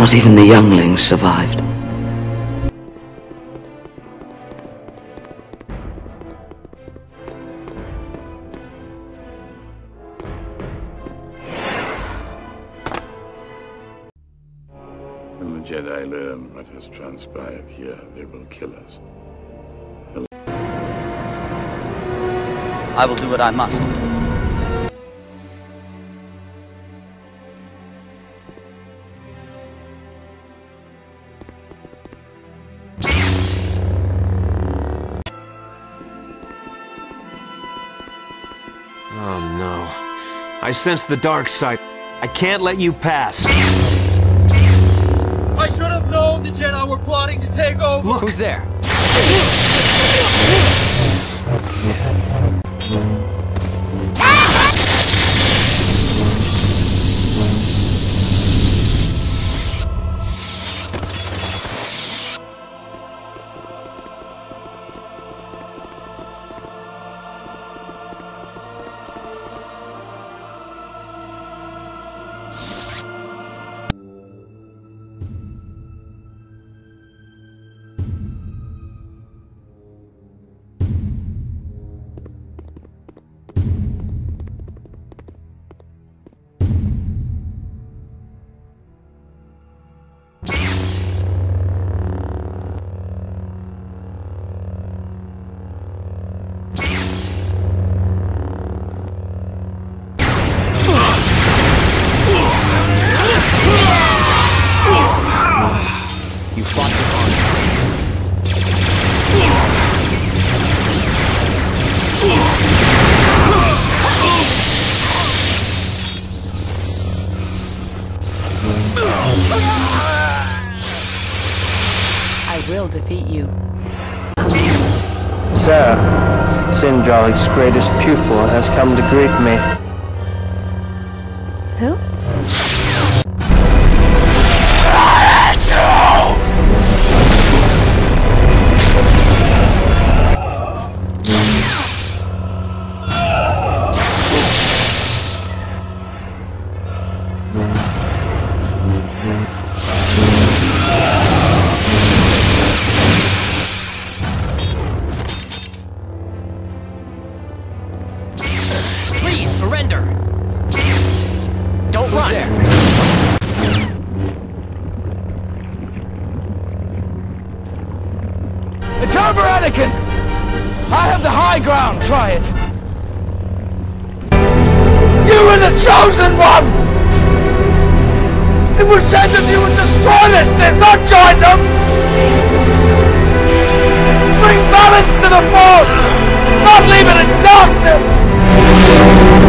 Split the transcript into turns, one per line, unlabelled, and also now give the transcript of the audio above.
Not even the younglings survived.
When the Jedi learn what has transpired here, they will kill us.
I will do what I must.
Oh no. I sense the dark side. I can't let you pass.
I should have known the Jedi were plotting to take over!
Look! Who's there?
I will defeat you.
Sir, Sindralik's greatest pupil has come to greet me.
Who?
Please, surrender! Don't run! There?
It's over, Anakin! I have the high ground, try it! You were the chosen one! It was said that you would destroy the Sith, not join them! Bring balance to the Force, not leave it in darkness!